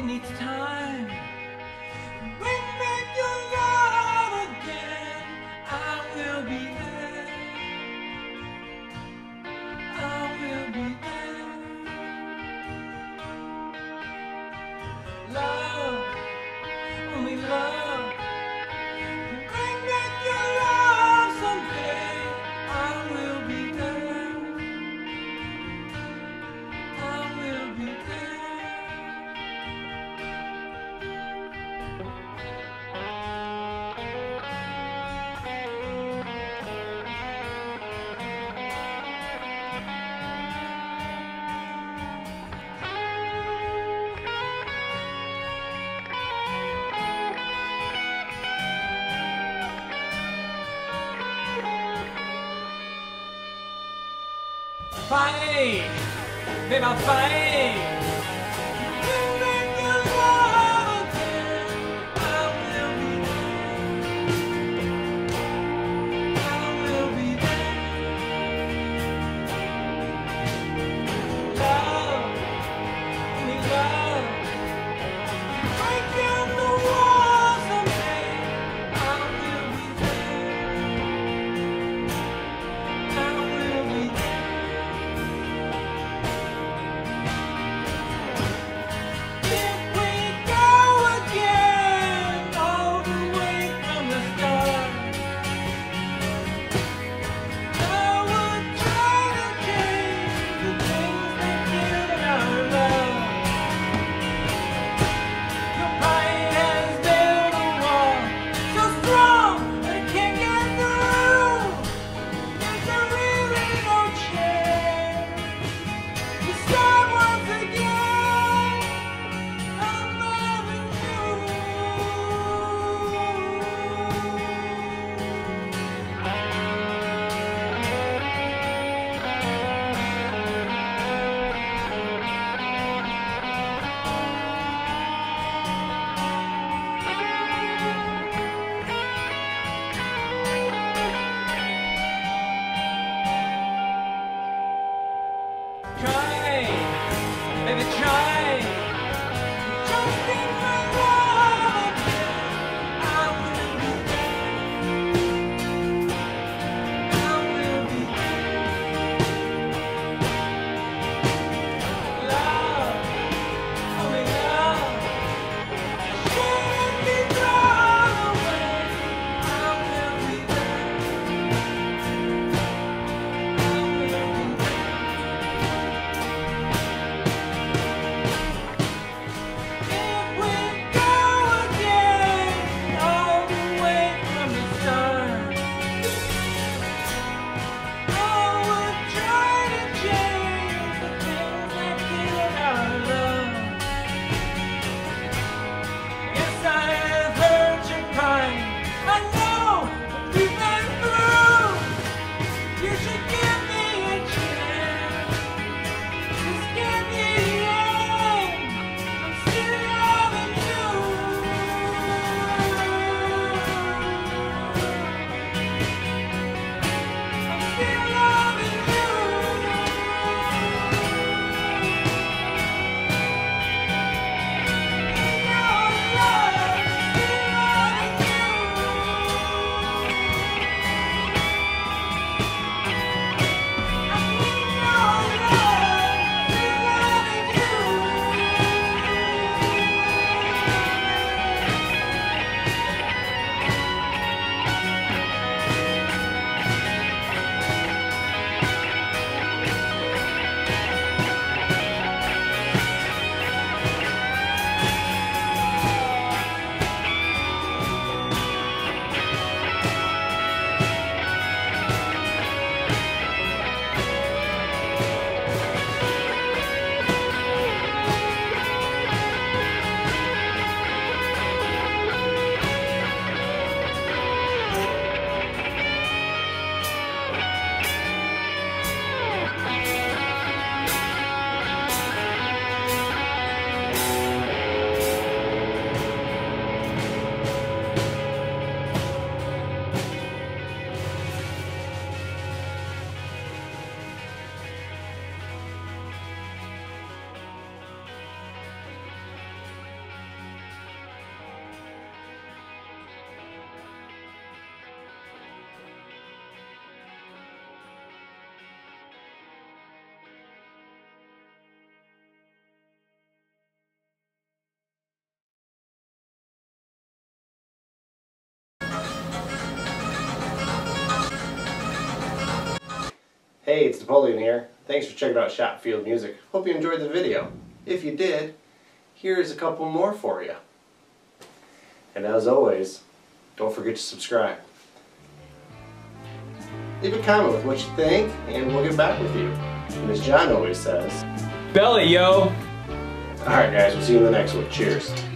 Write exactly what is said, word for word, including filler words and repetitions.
needs time. Bring back your love again. I will be there. I will be there. Love, only love. Bring back your love someday. I will be there. I will be there. Fight, babe, I'll fight. Bring back your love again. I will be there. I will be there. Love, only love. Break down the walls someday. I will be there. I will be there. Hey, it's Napoleon here. Thanks for checking out Schopfield Music. Hope you enjoyed the video. If you did, here's a couple more for you. And as always, don't forget to subscribe. Leave a comment with what you think, and we'll get back with you. And as John always says, Belly, yo! alright guys, we'll see you in the next one. Cheers.